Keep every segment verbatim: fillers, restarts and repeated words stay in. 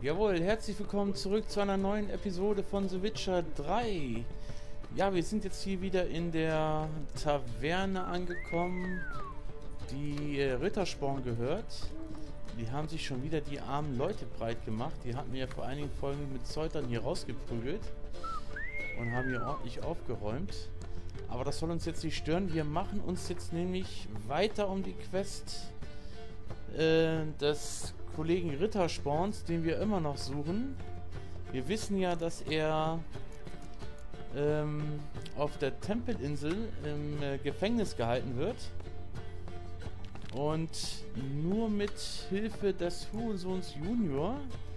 Jawohl, herzlich willkommen zurück zu einer neuen Episode von The Witcher drei. Ja, wir sind jetzt hier wieder in der Taverne angekommen, die äh, Rittersporn gehört. Die haben sich schon wieder die armen Leute breit gemacht. Die hatten ja vor einigen Folgen mit Zeutern hier rausgeprügelt und haben hier ordentlich aufgeräumt. Aber das soll uns jetzt nicht stören. Wir machen uns jetzt nämlich weiter um die Quest äh, des Kollegen Rittersporns, den wir immer noch suchen. Wir wissen ja, dass er ähm, auf der Tempelinsel im äh, Gefängnis gehalten wird. Und nur mit Hilfe des Hurensohns Junior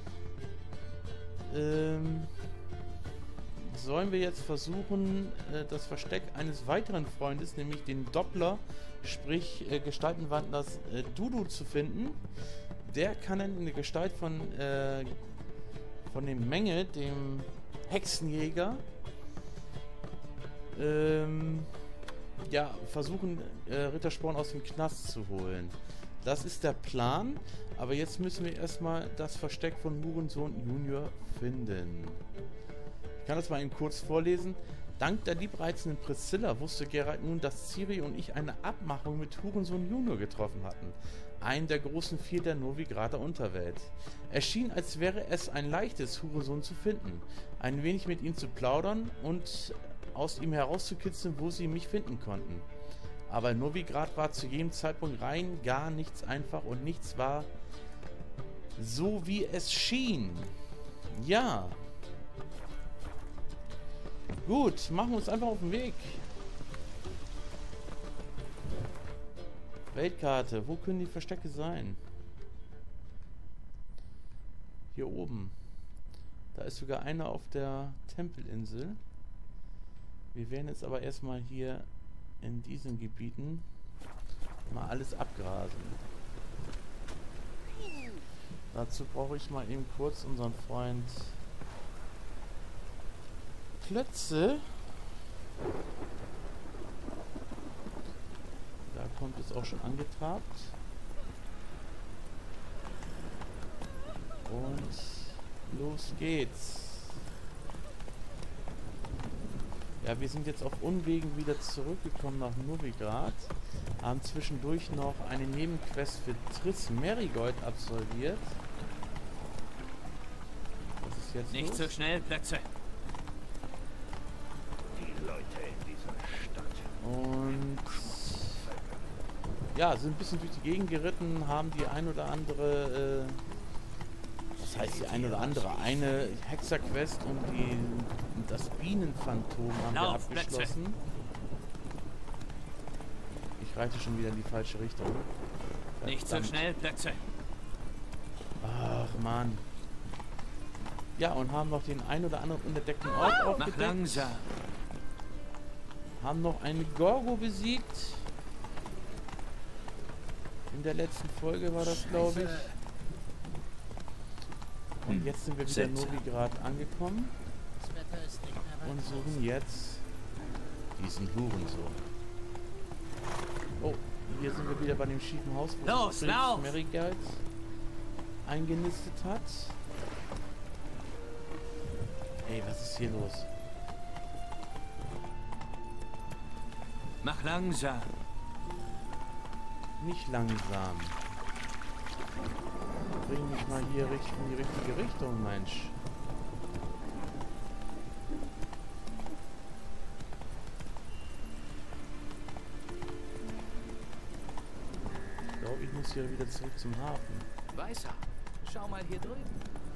ähm, sollen wir jetzt versuchen, äh, das Versteck eines weiteren Freundes, nämlich den Doppler, sprich äh, Gestaltenwandlers äh, Dudu, zu finden. Der kann dann in der Gestalt von, äh, von dem Menge, dem Hexenjäger, ähm, ja, versuchen, äh, Rittersporn aus dem Knast zu holen. Das ist der Plan, aber jetzt müssen wir erstmal das Versteck von Hurensohn Junior finden. Ich kann das mal eben kurz vorlesen. Dank der liebreizenden Priscilla wusste Geralt nun, dass Ciri und ich eine Abmachung mit Hurensohn Junior getroffen hatten. Einen der großen vier der Novigrader Unterwelt. Es schien, als wäre es ein leichtes, Hurensohn zu finden, ein wenig mit ihm zu plaudern und aus ihm herauszukitzeln, wo sie mich finden konnten. Aber in Novigrad war zu jedem Zeitpunkt rein gar nichts einfach und nichts war so, wie es schien. Ja. Gut, machen wir uns einfach auf den Weg. Weltkarte, wo können die Verstecke sein? Hier oben. Da ist sogar einer auf der Tempelinsel. Wir werden jetzt aber erstmal hier in diesen Gebieten mal alles abgrasen. Dazu brauche ich mal eben kurz unseren Freund Klötze. Da kommt es auch schon angetrabt. Und los geht's. Ja, wir sind jetzt auf Unwegen wieder zurückgekommen nach Novigrad. Haben zwischendurch noch eine Nebenquest für Triss Merigold absolviert. Was ist jetzt Nicht los? so schnell, Plötze. Die Leute in dieser Stadt. Und ja, sind ein bisschen durch die Gegend geritten, haben die ein oder andere, äh, was heißt die ein oder andere, eine Hexerquest und die, das Bienenphantom haben wir abgeschlossen. Ich reite schon wieder in die falsche Richtung. Verdammt. Nicht so schnell, Plötze. Ach Mann. Ja, und haben noch den ein oder anderen unentdeckten Ort aufgedeckt. Mach langsam. Haben noch eine Gorgo besiegt. In der letzten Folge war das, glaube ich. Und jetzt sind wir wieder in Novigrad angekommen. Und suchen jetzt diesen Hurensohn. Oh, hier sind wir wieder bei dem schiefen Haus, wo Los, sich lauf! Merigold eingenistet hat. Ey, was ist hier los? Mach langsam. Nicht langsam. Bring mich mal hier in die richtige Richtung, Mensch. Ich glaube, ich muss hier wieder zurück zum Hafen. Weißer, schau mal hier drüben.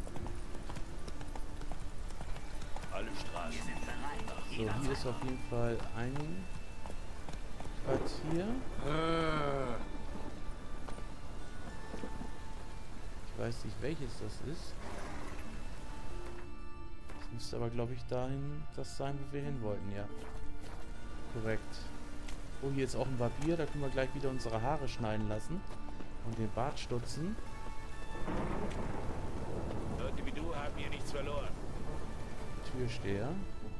Alle Straßen sind bereit. So, hier ist auf jeden Fall ein Quartier. Ich weiß nicht, welches das ist. Das müsste aber, glaube ich, dahin das sein, wo wir hin wollten, ja. Korrekt. Oh, hier ist auch ein Barbier, da können wir gleich wieder unsere Haare schneiden lassen. Und den Bart stutzen. Leute wie du haben hier nichts verloren. Türsteher.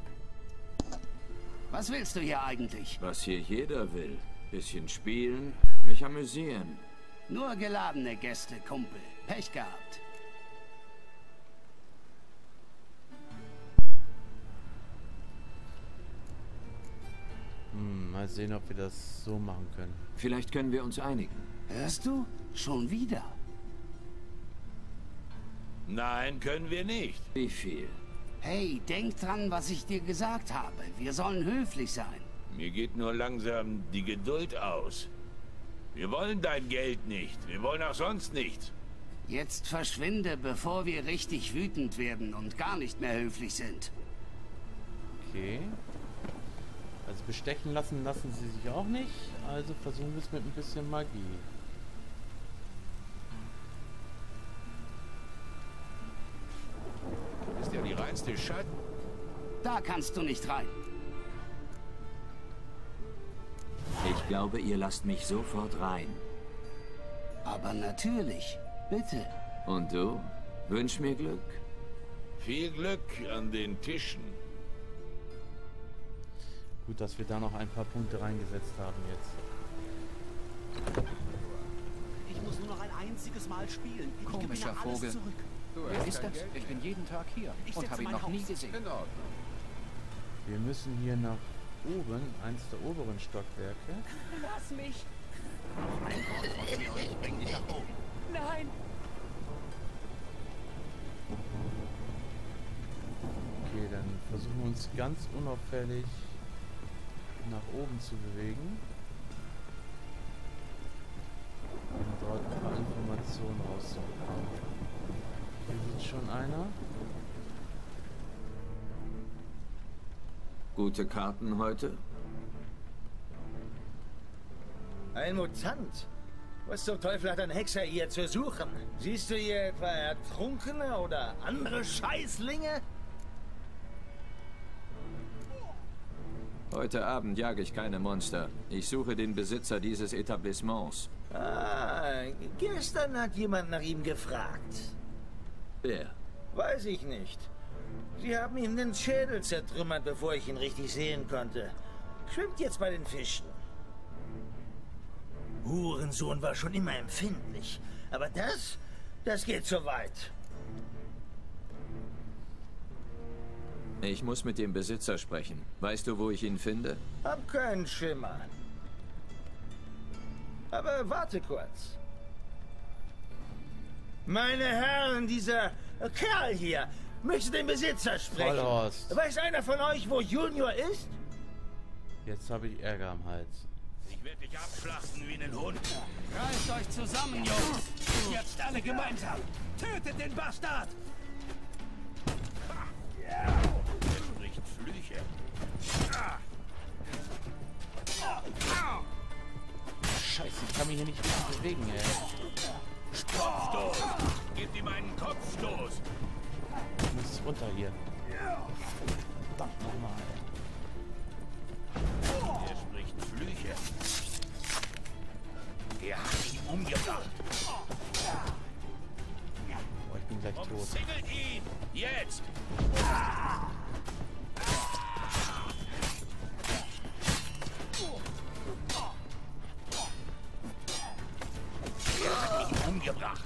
Was willst du hier eigentlich? Was hier jeder will. Bisschen spielen, mich amüsieren. Nur geladene Gäste, Kumpel. Pech gehabt. sehen, ob wir das so machen können. Vielleicht können wir uns einigen. Hörst du? Schon wieder. Nein, können wir nicht. Wie viel? Hey, denk dran, was ich dir gesagt habe. Wir sollen höflich sein. Mir geht nur langsam die Geduld aus. Wir wollen dein Geld nicht. Wir wollen auch sonst nichts. Jetzt verschwinde, bevor wir richtig wütend werden und gar nicht mehr höflich sind. Okay. Also bestechen lassen lassen sie sich auch nicht. Also versuchen wir es mit ein bisschen Magie. Du bist ja die reinste Schatten. Da kannst du nicht rein. Ich glaube, ihr lasst mich sofort rein. Aber natürlich. Bitte. Und du? Wünsch mir Glück. Viel Glück an den Tischen. Gut, dass wir da noch ein paar Punkte reingesetzt haben jetzt. Ich muss nur noch ein einziges Mal spielen. Ich Komischer gewinne alles Vogel. zurück. Wer ist das? Ich bin jeden Tag hier Ich und setze habe ihn mein noch nie Haus. gesehen. Wir müssen hier nach oben, eins der oberen Stockwerke. Lass mich! Ein Wort von mir und ich bring dich nach oben. Nein! Okay, dann versuchen wir uns ganz unauffällig nach oben zu bewegen. Und dort ein paar Informationen rauszubekommen. Hier sitzt schon einer. Gute Karten heute? Ein Mutant? Was zum Teufel hat ein Hexer hier zu suchen? Siehst du hier etwa Ertrunkene oder andere Scheißlinge? Heute Abend jage ich keine Monster. Ich suche den Besitzer dieses Etablissements. Ah, gestern hat jemand nach ihm gefragt. Wer? Weiß ich nicht. Sie haben ihm den Schädel zertrümmert, bevor ich ihn richtig sehen konnte. Schwimmt jetzt bei den Fischen. Hurensohn war schon immer empfindlich. Aber das, das geht zu weit. Ich muss mit dem Besitzer sprechen. Weißt du, wo ich ihn finde? Hab keinen Schimmer. Aber warte kurz. Meine Herren, dieser Kerl hier möchte den Besitzer sprechen. Vollhorst. Weiß einer von euch, wo Junior ist? Jetzt habe ich Ärger am Hals. Ich werde dich abschlachten wie einen Hund. Reißt euch zusammen, Jungs! Jetzt alle gemeinsam! Tötet den Bastard! Er spricht Flüche. Scheiße, ich kann mich hier nicht richtig bewegen, ey. Kopfstoß! Gebt ihm einen Kopfstoß! Ich muss runter hier. Verdammt nochmal. Er spricht Flüche. Er hat ihn umgebracht. Boah, ich bin gleich tot. Umzingelt ihn! Jetzt! Er hat ihn umgebracht.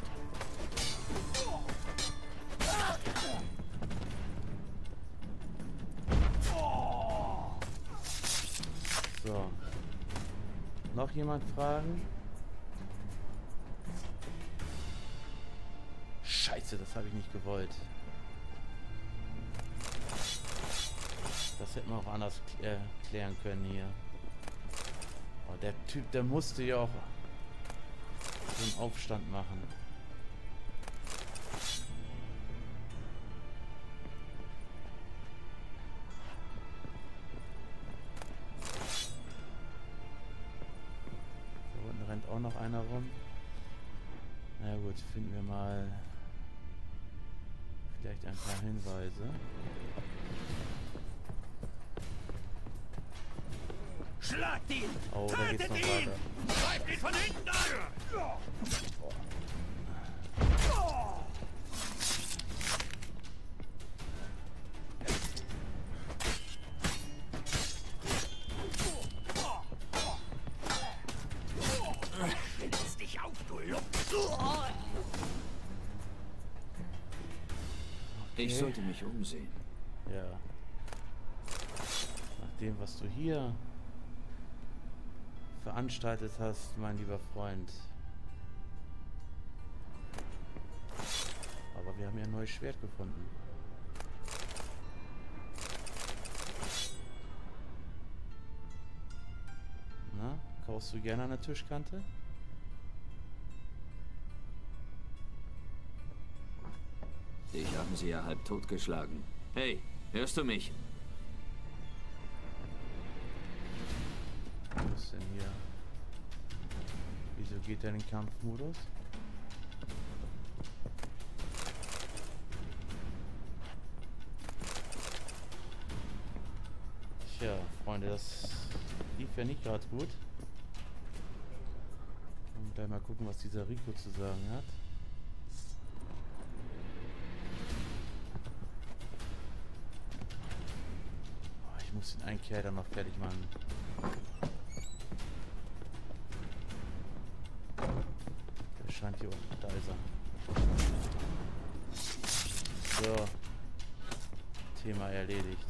So. Noch jemand fragen? Scheiße, das habe ich nicht gewollt. Das hätten wir auch anders äh, klären können hier. Oh, der Typ, der musste ja auch so einen Aufstand machen. Da unten rennt auch noch einer rum. Na gut, finden wir mal vielleicht ein paar Hinweise. Schlagt ihn! Oh, da geht's noch Tötet ihn! weiter. Greift ihn von hinten an! Schlitz dich auf, du Lump! Ich sollte mich umsehen. Ja. Nach dem, was du hier veranstaltet hast, mein lieber Freund. Aber wir haben ja ein neues Schwert gefunden. Na, kaufst du gerne an der Tischkante? Dich haben sie ja halb totgeschlagen. Hey, hörst du mich? Was ist denn hier? Wieso geht er in den Kampfmodus? Tja, Freunde, das lief ja nicht gerade gut. Und gleich mal gucken, was dieser Rico zu sagen hat. Oh, ich muss den einen Kerl dann noch fertig machen. Der scheint hier unten. Da ist er. So. Thema erledigt.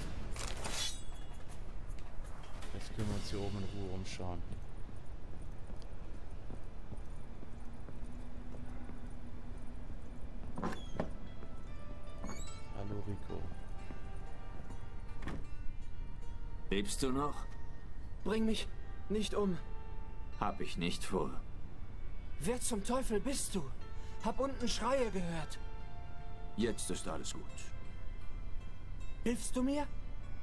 Jetzt können wir uns hier oben in Ruhe umschauen. Hallo Rico. Lebst du noch? Bring mich nicht um. Hab ich nicht vor. Wer zum Teufel bist du? Hab unten Schreie gehört. Jetzt ist alles gut. Hilfst du mir?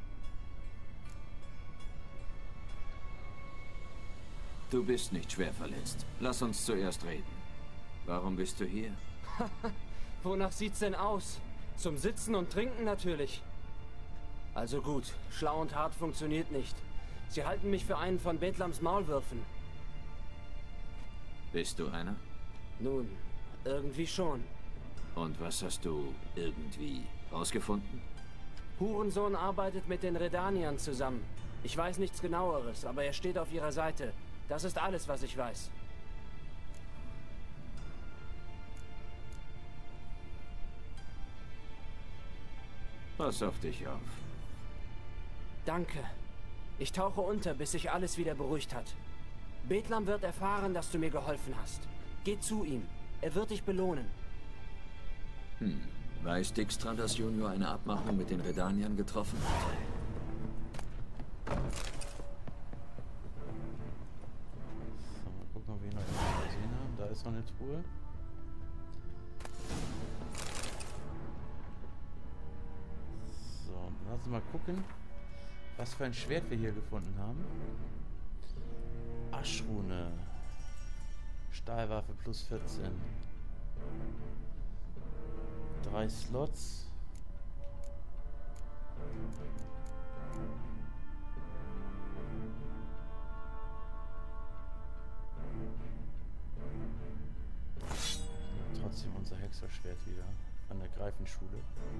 Du bist nicht schwer verletzt. Lass uns zuerst reden. Warum bist du hier? Wonach sieht's denn aus? Zum Sitzen und Trinken natürlich. Also gut, schlau und hart funktioniert nicht. Sie halten mich für einen von Bethlams Maulwürfen. Bist du einer? Nun, irgendwie schon. Und was hast du irgendwie rausgefunden? Hurensohn arbeitet mit den Redaniern zusammen. Ich weiß nichts Genaueres, aber er steht auf ihrer Seite. Das ist alles, was ich weiß. Pass auf dich auf. Danke. Ich tauche unter, bis sich alles wieder beruhigt hat. Bethlam wird erfahren, dass du mir geholfen hast. Geh zu ihm. Er wird dich belohnen. Hm. Weiß Dijkstra, dass Junior eine Abmachung mit den Redaniern getroffen hat? So, mal gucken, ob wir noch was gesehen haben. Da ist noch eine Truhe. So, lass uns mal gucken, was für ein Schwert wir hier gefunden haben. Aschrune. Stahlwaffe plus vierzehn. Drei Slots. Trotzdem unser Hexerschwert wieder von der Greifenschule.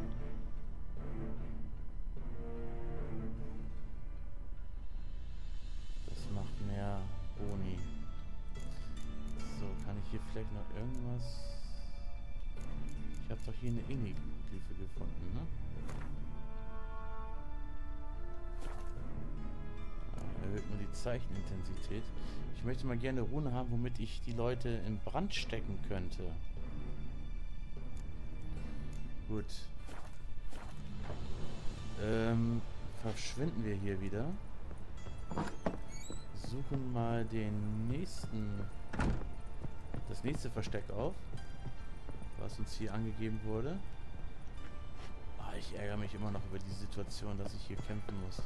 Das macht mehr Boni. So, kann ich hier vielleicht noch irgendwas... Ich habe doch hier eine Ingi-Glyphe gefunden, ne? Ja, erhöht nur die Zeichenintensität. Ich möchte mal gerne eine Rune haben, womit ich die Leute in Brand stecken könnte. Gut. Ähm, verschwinden wir hier wieder. Suchen mal den nächsten... das nächste Versteck auf, was uns hier angegeben wurde. Ah, ich ärgere mich immer noch über die Situation, dass ich hier kämpfen musste.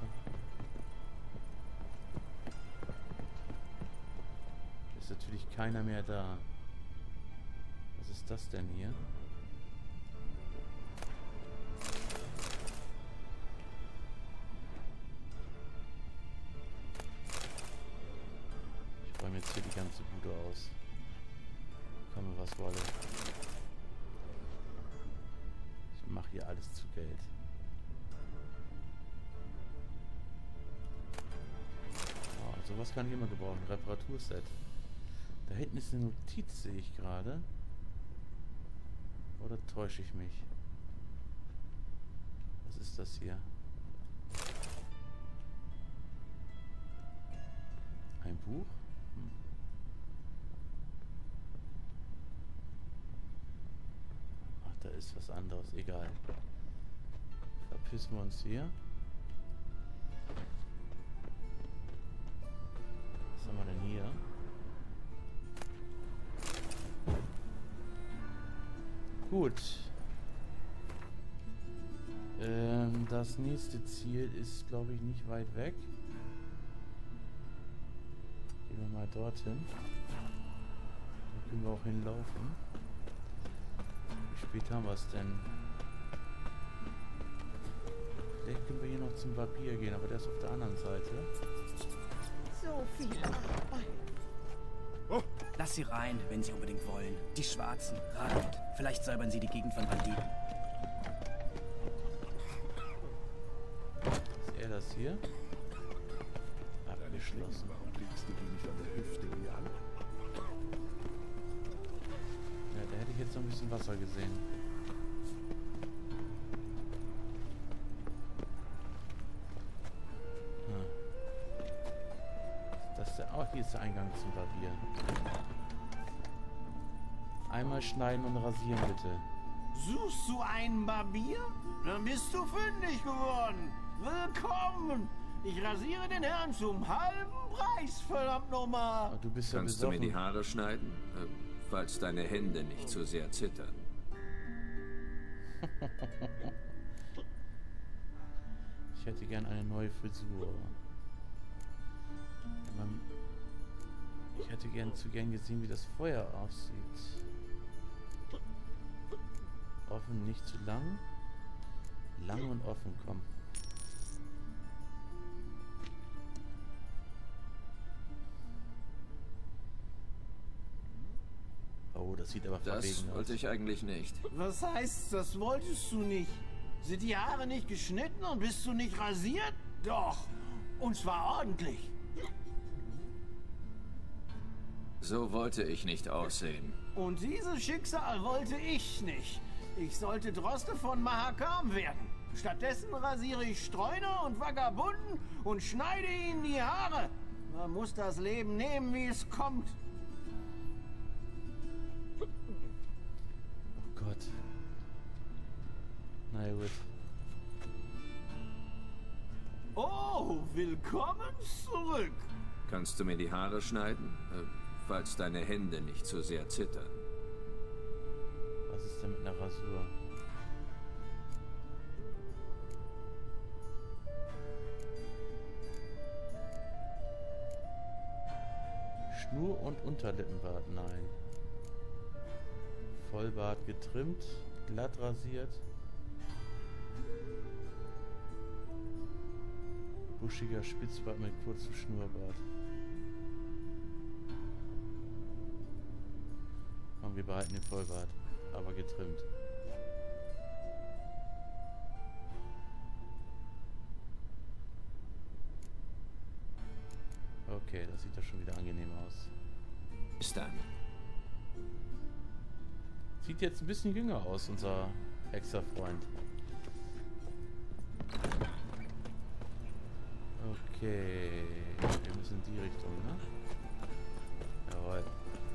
Ist natürlich keiner mehr da. Was ist das denn hier? Ich räume jetzt hier die ganze Bude aus. Komme, was wolle. Ich mache hier alles zu Geld. Oh, sowas kann ich immer gebrauchen. Reparaturset. Da hinten ist eine Notiz, sehe ich gerade. Oder täusche ich mich? Was ist das hier? Ein Buch? ist was anderes. Egal. Verpissen wir uns hier. Was haben wir denn hier? Gut. Ähm, das nächste Ziel ist, glaube ich, nicht weit weg. Gehen wir mal dorthin. Da können wir auch hinlaufen. Wie spät haben wir es denn? Vielleicht können wir hier noch zum Barbier gehen, aber der ist auf der anderen Seite. So viel Arbeit. Oh. Lass sie rein, wenn sie unbedingt wollen. Die Schwarzen, Radmut. Vielleicht säubern sie die Gegend von Banditen. Ist er das hier? Abgeschlossen. Warum legst du die nicht an der Hüfte an? Ja, da hätte ich jetzt noch ein bisschen Wasser gesehen. Hm. Ist das der? Oh, hier ist der Eingang zum Barbier. Einmal schneiden und rasieren, bitte. Suchst du einen Barbier? Dann bist du fündig geworden. Willkommen. Ich rasiere den Herrn zum halben Preis, verdammt nochmal. Oh, du bist ja Kannst du besoffen. mir die Haare schneiden? Äh, falls deine Hände nicht zu sehr zittern. Ich hätte gern eine neue Frisur. Man, ich hätte gern zu gern gesehen, wie das Feuer aussieht. Offen, nicht zu lang. Lang und offen, komm. Oh, das sieht aber verwegen aus. Das wollte ich eigentlich nicht. Was heißt, das wolltest du nicht? Sind die Haare nicht geschnitten und bist du nicht rasiert? Doch. Und zwar ordentlich. So wollte ich nicht aussehen. Und dieses Schicksal wollte ich nicht. Ich sollte Droste von Mahakam werden. Stattdessen rasiere ich Streuner und Vagabunden und schneide ihnen die Haare. Man muss das Leben nehmen, wie es kommt. Oh Gott. Na ja, gut. Oh, willkommen zurück. Kannst du mir die Haare schneiden? Äh, falls deine Hände nicht zu sehr zittern. Was ist denn mit einer Rasur? Schnur- und Unterlippenbart, nein. Vollbart getrimmt, glatt rasiert. Buschiger Spitzbart mit kurzem Schnurrbart. Und wir behalten den Vollbart, aber getrimmt. Okay, das sieht doch schon wieder angenehm aus. Bis dann. Sieht jetzt ein bisschen jünger aus, unser Hexerfreund. Okay, wir müssen in die Richtung, ne? Jawohl.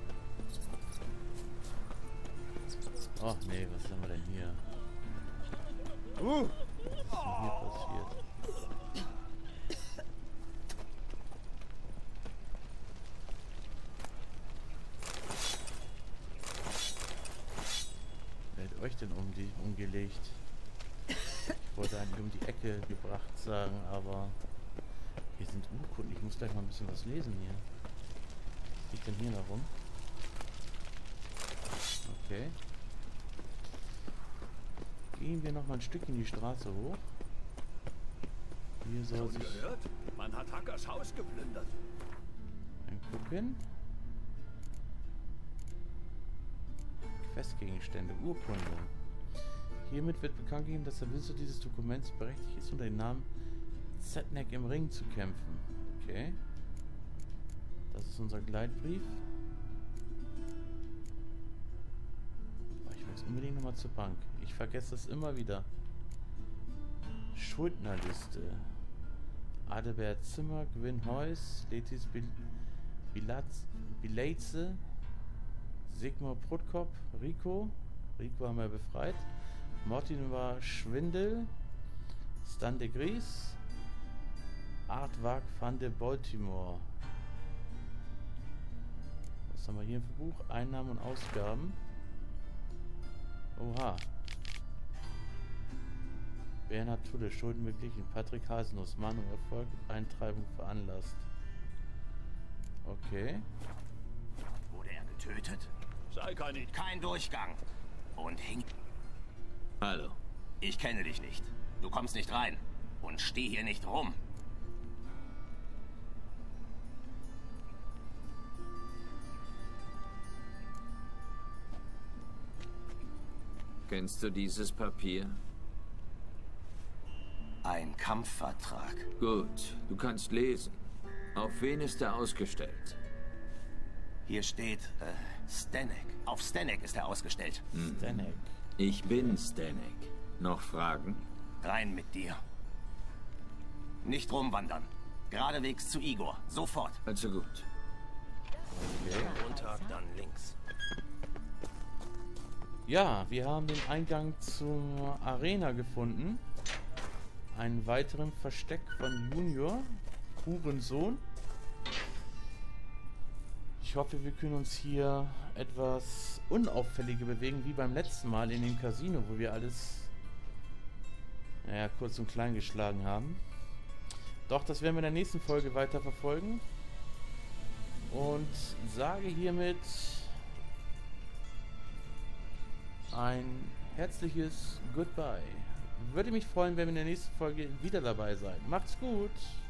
Ach nee, was haben wir denn hier? Uh, was ist denn hier passiert? Wer hat euch denn um die umgelegt? Ich wollte eigentlich um die Ecke gebracht sagen, aber hier sind Urkunden. Ich muss gleich mal ein bisschen was lesen hier. Was liegt denn hier noch rum? Okay. Gehen wir noch mal ein Stück in die Straße hoch. Hier soll sich... Gehört? Man hat Hackers Haus geplündert. Gucken. Questgegenstände, Urkunde. Hiermit wird bekannt gegeben, dass der Besitzer dieses Dokuments berechtigt ist, unter dem Namen Zetnek im Ring zu kämpfen. Okay. Das ist unser Gleitbrief. Oh, ich muss unbedingt nochmal zur Bank. Ich vergesse das immer wieder. Schuldnerliste. Adalbert Zimmer, Gwyn Heuss, Letis Bil Bilatze, Sigmar Prutkop, Rico. Rico haben wir befreit. Mortin war Schwindel. Stan de Gries. Aardvark van de Baltimore. Was haben wir hier für Buch? Einnahmen und Ausgaben. Oha. Bernhard Tulle, Schulden beglichen. Patrick Haselnuss, Mahnung erfolgt, Eintreibung veranlasst. Okay. Wurde er getötet? Sei keine... Kein Durchgang. Und hing... Hallo. Ich kenne dich nicht. Du kommst nicht rein. Und steh hier nicht rum. Kennst du dieses Papier? Ein Kampfvertrag. Gut, du kannst lesen. Auf wen ist er ausgestellt? Hier steht, äh, Stanek. Auf Stanek ist er ausgestellt. Hm. Stanek. Ich bin Stanek. Noch Fragen? Rein mit dir. Nicht rumwandern. Geradewegs zu Igor. Sofort. Also gut. Okay. Runter, dann links. Ja, wir haben den Eingang zur Arena gefunden. Einen weiteren Versteck von Junior. Hurensohn. Ich hoffe, wir können uns hier etwas unauffälliger bewegen, wie beim letzten Mal in dem Casino, wo wir alles, naja, kurz und klein geschlagen haben. Doch, das werden wir in der nächsten Folge weiter verfolgen. Und sage hiermit ein herzliches Goodbye. Würde mich freuen, wenn ihr in der nächsten Folge wieder dabei seid. Macht's gut!